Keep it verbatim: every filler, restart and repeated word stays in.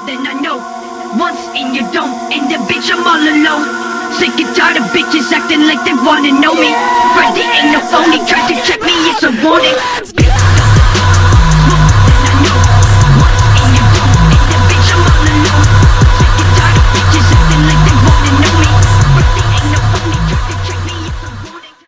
than I know. Once in you don't, and the bitch I'm all alone. Sick and tired of bitches acting like they wanna know me. Friday ain't no phony, try to check me, it's a warning.